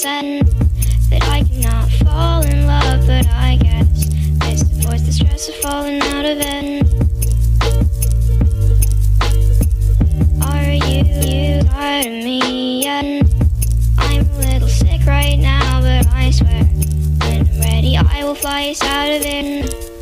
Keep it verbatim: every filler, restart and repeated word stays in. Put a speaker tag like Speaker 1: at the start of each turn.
Speaker 1: said that I cannot fall in love, but I guess this avoids the stress of falling out of it. Are you, you tired of me yet? I'm a little sick right now, but I swear when I'm ready I will fly us out of it.